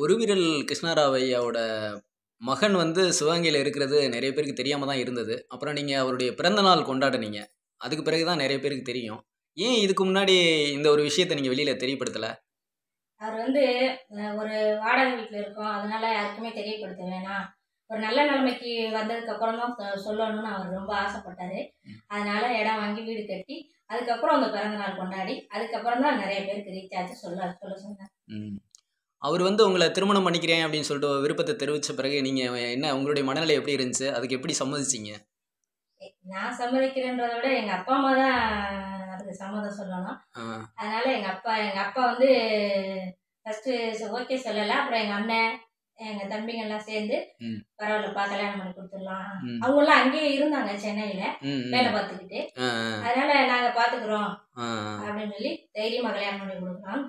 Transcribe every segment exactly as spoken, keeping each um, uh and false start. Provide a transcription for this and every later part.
ஒருவிரல் கிருஷ்ணராவ் ஐயாவோட மகன் வந்து சிவகங்கையில இருக்கிறது நெறைய பேருக்கு தெரியாம தான் இருந்தது. அப்புறம் நீங்க அவருடைய பிறந்த நாள் கொண்டாடுனீங்க. அதுக்கு பிறகு தான் நெறைய பேருக்கு தெரியும். ஏன் இதுக்கு முன்னாடி இந்த ஒரு விஷயத்த நீங்க வெளியில தெரியப்படுத்தல? அவர் வந்து அ ஒரு வாடகை வீட்ல இருக்கோம். அதனால யாருக்குமே தெரியப்படுத்த வேணாம். ஒரு நல்ல நிலைமைக்கு வந்ததுக்கு அப்புறம் தான் சொ சொல்லணும்னு அவர் ரொம்ப ஆசைப்பட்டாரு. அதனால இடம் வாங்கி வீடு கட்டி, அதுக்கப்புறம் அந்த பிறந்த நாள் கொண்டாடி, அதுக்கப்புறம் தான் நெறைய பேருக்கு ரீச் ஆச்சு சொல்ல சொல்ல சொன்னார். ம். அவரு வந்து உங்கள திருமணம் பண்ணிக்கிறேன் அப்படின்னு சொல்லிட்டு விருப்பத்த தெரிவிச்ச பிறகு நீங்க என்ன உங்களுடைய மனநிலை எப்படி இருந்துச்சு? அதுக்கு எப்படி சம்மதிச்சீங்க? எ நான் சம்மதிக்கிறேன்றத விட எங்க அப்பா, அம்மா தான் அதுக்கு சம்மதம் சொல்லணும். ஆ. அதனால எங்க அப்பா எங்க அப்பா வந்து ஃபர்ஸ்ட்டு ச ஓகே சொல்லல. அப்புறம் எங்க அண்ணன், எங்க தம்பிங்கலாம் சேர்ந்து, ம். பரவாயில்லப்பா கல்யாணம் பண்ணி குடுத்துடலாம். ம். அவங்கலாம் அங்கேயே இருந்தாங்க சென்னையில, ம். வேலை ம். பார்த்துக்கிட்டு. ஆ, ஆ. அதனால நாங்க பார்த்துக்குறோம் ஆ, ஆ. அப்படின்னு சொல்லி தைரியமா கல்யாணம் பண்ணி குடுக்கலாம்னு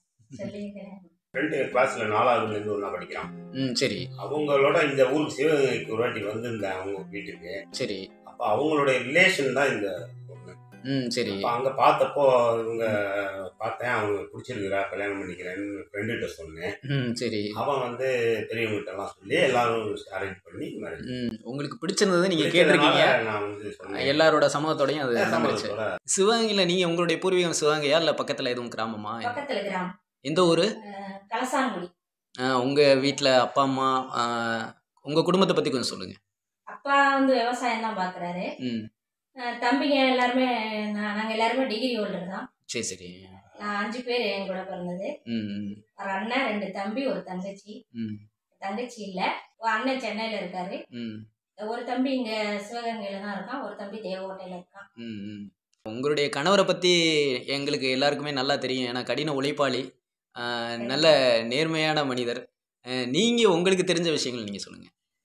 அ சொல்லி கல்யாணம் பண்ணி ஃப்ரெண்டு கிளாஸ்ல நாலாவதுலேருந்து ஒன்றா படிக்கிறான். ம். சரி. அவங்களோட இந்த ஊருக்கு சிவகங்கைக்கு ஒரு வாட்டி வந்திருந்தேன் அவங்க வீட்டுக்கு. சரி. அப்போ அவங்களுடைய ரிலேஷன் தான் இந்த பொண்ணு. ம். சரி. அப்போ அங்கே பார்த்தப்போ இவங்க பார்த்தேன், அவங்க பிடிச்சிருக்குறா கல்யாணம் பண்ணிக்கிறேன்னு ஃப்ரெண்டுகிட்ட சொன்னேன். ம். சரி. அவன் வந்து பெரியவங்ககிட்டலாம் சொல்லி எல்லாரும் அரேஞ்ச் பண்ணி மேரேஜ் ம். உங்களுக்கு பிடிச்சிருந்தது நீங்க பிடிச்சதுனால கேட்டிருக்கீங்க. நான் வந்து சொன்னேன். எல்லாரோட சம்மதத்தோடயும் அது நடந்துருச்சு. சம்மதத்தோட சிவகங்கையில நீங்க உங்களுடைய பூர்வீகம் சிவகங்கையா? இல்ல பக்கத்துல எதுவும் கிராமமா? பக்கத்துல கிராமம். எந்த ஊரு? அ கலசான்குடி. ஆ, உங்க வீட்ல அப்பா, அம்மா, ஆ, உங்க குடும்பத்த பத்தி கொஞ்சம் சொல்லுங்க. அப்பா வந்து விவசாயம் தான் பார்க்குறாரு. ம். அ தம்பிங்க எல்லாருமே நா நாங்க எல்லாருமே டிகிரி ஹோல்டர் தான். சரி, சரி. நான் அஞ்சு பேர் என் கூட பிறந்தது. ம். ம். ஒரு அண்ணன், ரெண்டு தம்பி, ஒரு தங்கச்சி. ம். தங்கச்சி இல்ல. ஒரு அண்ணன் சென்னையில இருக்காரு. ம். ஒரு தம்பி இங்க சிவகங்கையில தான் இருக்கான். ஒரு தம்பி தேவகோட்டையில இருக்கான். ம். ம். உங்களுடைய கணவர பத்தி எங்களுக்கு எல்லாருக்குமே நல்லா தெரியும். ஏன்னா கடின உழைப்பாளி, ஆ, நல்ல நேர்மையான மனிதர். அ நீங்க உங்களுக்கு தெரிஞ்ச விஷயங்கள் நீங்க சொல்லுங்க.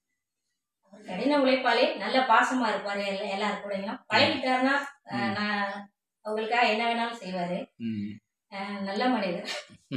அவர் கடின உழைப்பாளி, நல்ல பாசமா இருப்பாரு எல்லா எல்லார் கூடயும். ம். பழகிட்டாருன்னா அ ம். நான் அவங்களுக்காக என்ன வேணாலும் செய்வாரு. ம். அ நல்ல மனிதர்.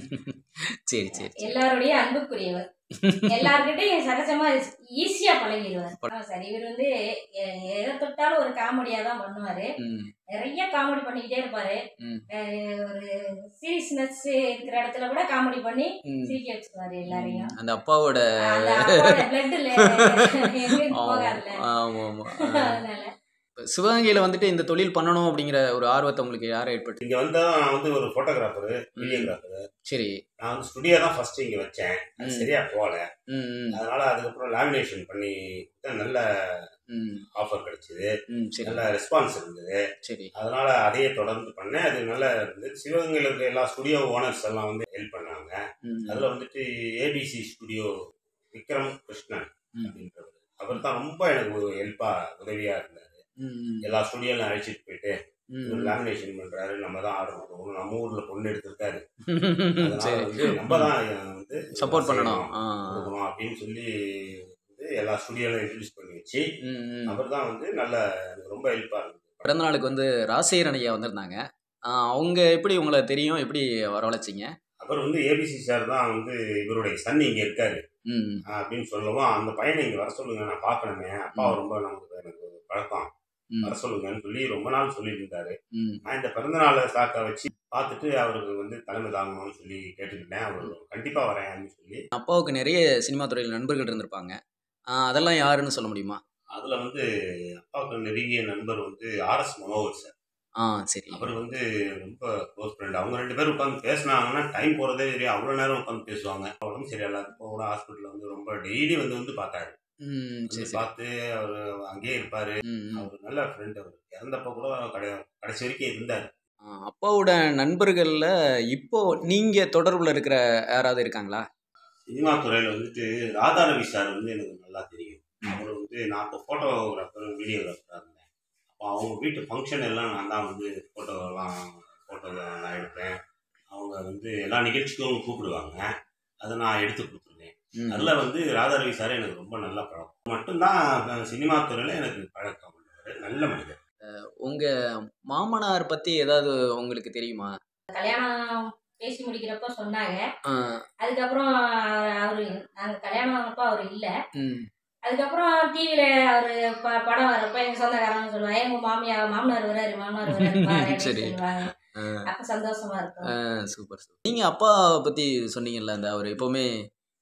சரி, சரி, சரி. எல்லாருடையும் அன்புக்குரியவர். எல்லார்கிட்டயும் சகஜமா ஈஸியா பழகிடுவார். ஆமா சார். இவர் வந்து எ எத தொட்டாலும் ஒரு காமெடியா தான் பண்ணுவாரு. ம். நெறைய காமெடி பண்ணிக்கிட்டே இருப்பாரு. ம். அ ஒரு சீரியஸ்னஸ் இருக்கிற இடத்துல கூட காமெடி பண்ணி ம். சிரிக்க வச்சுருவாரு ம். எல்லாரையும். அந்த அப்பாவோட அந்த அப்பாவோட பிளட்ல எங்கேயும் ஆமா, போகாதுல்ல. ஆமாமா. ஆ. அதனால. இப்ப சிவகங்கையில வந்துட்டு இந்த தொழில் பண்ணணும் அப்படிங்கிற ஒரு ஆர்வத்த உங்களுக்கு யார் ஏற்படுத்தி? இங்கே வந்தா நான் வந்து ஒரு ஃபோட்டோகிராஃபரு, ம். வீடியோகிராஃபரு. சரி. நான் வந்து ஸ்டுடியோ தான் ஃபர்ஸ்ட் இங்கே வச்சேன். அது ம். சரியா போகல. ம். ம். அதனால அதுக்கப்புறம் லேமினேஷன் பண்ணி கொடுத்தேன். நல்ல ம். ஆஃபர் கிடைச்சிது. ம். சரி. நல்ல ரெஸ்பான்ஸ் இருந்தது. சரி. அதனால அதையே தொடர்ந்து பண்ணேன். அது நல்லா இருந்தது. சிவகங்கையில் இருக்க எல்லா ஸ்டுடியோ ஓனர்ஸ் எல்லாம் வந்து ஹெல்ப் பண்ணாங்க. ம். அதில் வந்துட்டு ஏபிசி ஸ்டுடியோ விக்ரம் கிருஷ்ணன் ம். அப்படின்றவர், அவர் தான் ரொம்ப எனக்கு ஒரு ஹெல்ப்பாக உதவியாக இருந்தார். ம். ம். எல்லா ஸ்டுடியோலாம் அழைச்சிட்டு போயிட்டு ம். இவர் ம். லேமினேஷன் பண்ணுறாரு, நம்ம தான் ஆர்டர் கொடுக்கணும், நம்ம ஊரில் பொண்ணு எடுத்திருக்காரு, அதனால சரி. வந்து நம்ம தான் வந்து சப்போர்ட் பண்ணணும். செய்யணும், ஆ. கொடுக்கணும் அப்படின்னு சொல்லி வந்து எல்லா ஸ்டுடியோலாம் இன்ட்ரடியூஸ் பண்ணி வச்சு ம். ம். அவர் தான் வந்து நல்ல எனக்கு ரொம்ப ஹெல்ப்பாக இருந்தது. பிறந்த நாளுக்கு வந்து ராசேரன் ஐயா வந்திருந்தாங்க. ஆ, அவங்க எப்படி உங்கள தெரியும்? எப்படி வரவழைச்சீங்க? அவர் வந்து ஏபிசி சார் தான் வந்து இவருடைய சன் இங்கே இருக்காரு ம். அப்படின்னு சொல்லவும், அந்த பையனை இங்கே வர சொல்லுங்க, நான் பார்க்கணுமே, அப்பாவை ம். ரொம்ப நமக்கு எனக்கு பழக்கம், ம். வர சொல்லுங்கன்னு சொல்லி ரொம்ப நாள் சொல்லிட்டு இருந்தாரு. ம். நான் இந்த பிறந்தநாளை சாக்கை வச்சு பார்த்துட்டு அவருக்கு வந்து தலைமை தாங்கணும்னு சொல்லி கேட்டுக்கிட்டேன். அவர் கண்டிப்பாக வரேன் அப்படின்னு சொல்லி. அப்பாவுக்கு நிறைய சினிமா துறையில் நண்பர்கள் இருந்திருப்பாங்க. ஆ, அதெல்லாம் யாருன்னு சொல்ல முடியுமா? அதில் வந்து அப்பாவுக்கு நெருங்கிய நண்பர் வந்து ஆர்எஸ் மனோகர் சார். ஆ, சரி. அவர் வந்து ரொம்ப க்ளோஸ் ஃப்ரெண்ட். அவங்க ரெண்டு பேரும் உட்காந்து பேசினாங்கன்னா டைம் போகிறதே தெரியும். அவ்வளோ நேரம் உட்காந்து பேசுவாங்க. உடம்பு சரியில்லாதப்போ கூட ஹாஸ்பிட்டலில் வந்து ரொம்ப டெய்லி வந்து வந்து பார்த்தாரு. ம். சரி, வந்து சரி. பார்த்து அவர் அங்கேயே இருப்பார். ம். ம். அவர் நல்ல ஃப்ரெண்ட். அவர் இறந்தப்போ கூட கடை கடைசி வரைக்கும் இருந்தார். ஆ, அப்பாவோட நண்பர்கள்ல இப்போ நீங்க தொடர்புல இருக்கிற யாராவது இருக்காங்களா? சினிமா துறையில் வந்துட்டு ராதாரவி சார் வந்து எனக்கு நல்லா தெரியும். அவர் வந்து நான் இப்போ ஃபோட்டோகிராஃபர், வீடியோகிராஃபராக இருந்தேன். அப்போ அவங்க வீட்டு ஃபங்க்ஷன் எல்லாம் நான் தான் வந்து ஃபோட்டோலாம் ஃபோட்டோ நான் எடுப்பேன். அவங்க வந்து எல்லா நிகழ்ச்சிக்கும் கூப்பிடுவாங்க. அதை நான் எடுத்து கொடுத்துருவேன். ம். அதில் வந்து ராதாரவி சார் எனக்கு ரொம்ப நல்ல பழக்கம். மட்டும்தான் சினிமா துறையில் எனக்கு பழக்கம் உள்ளவர். நல்ல மனிதர். உங்க மாமனார் பத்தி ஏதாவது உங்களுக்கு தெரியுமா? கல்யாணம் பேசி முடிக்கிறப்ப சொன்னாங்க. ஆ. அதுக்கப்புறம் அவரு நாங்க கல்யாணம் ஆனப்ப அவரு இல்ல. ம். அதுக்கப்புறம் டிவில அவரு ப படம் வரப்ப எங்க சொந்தக்காரங்க சொல்லுவாங்க, "எங்க மாமியா மாமனார் வராரு, மாமனார் வராரு பாரு" அப்படின்னு சரி. சொல்லுவாங்க. ஆ. அப்ப சந்தோஷமா இருக்கும். ஆ, சூப்பர், சூப்பர். நீங்க அப்பா பத்தி சொன்னீங்கல்ல, அந்த அவர் எப்பவுமே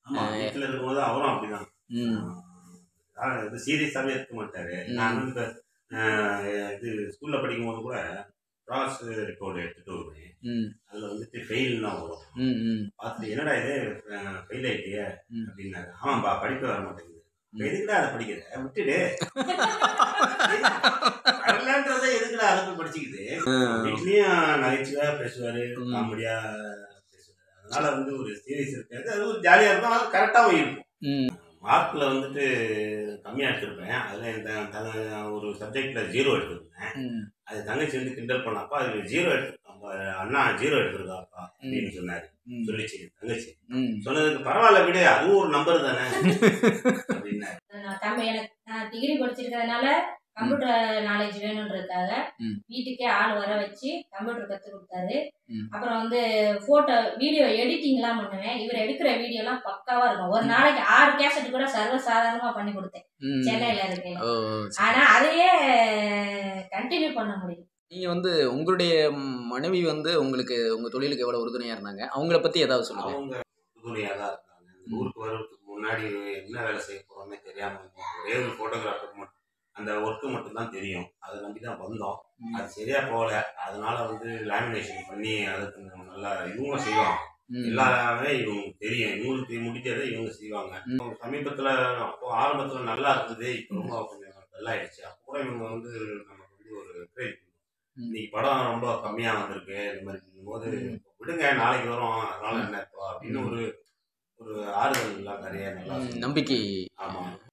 ஆமாம், வீட்டில் இருக்கும்போது அவரும் அப்படிதான். இது சீரியஸாகவே இருக்க மாட்டார். நான் வந்து இது ஸ்கூலில் படிக்கும்போது கூட கிராஸ் ரெக்கார்டு எடுத்துகிட்டு வருவேன். அதில் வந்துட்டு ஃபெயில்னா வரும். பார்த்துட்டு என்னடா இது ஃபெயில் ஆகிட்டிய அப்படின்னாரு. ஆமாம்பா படிக்க வர மாட்டேங்குது. எதுக்குடா அதை படிக்கிற விட்டுடு, வரலன்றதை எதுக்குடா அதை போய் படிச்சுக்கிது. வீட்லேயும் நகைச்சுவையாக பேசுவார், காமெடியாக பேசுவார். அதனால வந்து ஒரு சீரியஸ் இருக்காது, அது ஒரு ஜாலியாக இருக்கும், அது கரெக்டாகவும் இருக்கும். மார்க்கில் வந்துட்டு கம்மியாக எடுத்திருப்பேன். அதில் என் ஒரு சப்ஜெக்டில் ஜீரோ எடுத்திருந்தேன். அது தங்கச்சி வந்து கிண்டல் பண்ணாப்பா அதில் ஜீரோ எடுத்து அண்ணா ஜீரோ எடுத்துருக்காப்பா அப்படின்னு சொன்னாரு. சொல்லிச்சு தங்கச்சி. சொன்னதுக்கு பரவாயில்ல விட, அதுவும் ஒரு நம்பர் தானே அப்படின்னாரு. எனக்கு நான் டிகிரி படிச்சிருக்கிறதுனால கம்ப்யூட்டர் நாலேஜ் வேணுன்றதுக்காக வீட்டுக்கே ஆள் வர வச்சு கம்ப்யூட்டர் கற்றுக் கொடுத்தாரு. அப்புறம் வந்து போட்டோ வீடியோ எடிட்டிங்லாம் பண்ணுவேன். இவர் எடுக்கிற வீடியோலாம் பக்காவா இருக்கும். ஒரு நாளைக்கு ஆறு கேசட் கூட சர்வ சாதாரணமா பண்ணி கொடுத்தேன் சென்னையில இருக்கேன். ஆனா அதையே கண்டினியூ பண்ண முடியும். நீங்க வந்து உங்களுடைய மனைவி வந்து உங்களுக்கு உங்க தொழிலுக்கு எவ்வளவு உறுதுணையா இருந்தாங்க, அவங்கள பத்தி ஏதாவது சொல்லுங்க. அவங்க உறுதுணையா தான் இருந்தாங்க. ஊருக்கு வர்றதுக்கு முன்னாடி என்ன வேலை செய்ய போறோம்னே தெரியாம ஒரே ஒரு போட்டோகிராஃபர் மட்டும் அந்த ஒர்க்கு மட்டும்தான் தெரியும். அதை நம்பி தான் வந்தோம். அது சரியா போகல. அதனால வந்து லேமினேஷன் பண்ணி அதுக்கு நல்லா இவங்க செய்வாங்க. எல்லாமே இவங்க தெரியும். இவங்களுக்கு முடிஞ்சதை இவங்க செய்வாங்க. சமீபத்துல அப்போ ஆரம்பத்துல நல்லா இருந்தது, இப்போ ரொம்ப கொஞ்சம் நல்லாயிடுச்சு. அப்போ கூட இவங்க வந்து நமக்கு வந்து ஒரு என்கரேஜ் இன்னைக்கு படம் ரொம்ப கம்மியா வந்திருக்கு, இந்த மாதிரி போது விடுங்க நாளைக்கு வரும், அதனால என்ன இப்போ அப்படின்னு ஒரு ஒரு ஆறுதல் எல்லாம் நிறைய நல்லா நம்பிக்கை. ஆமா.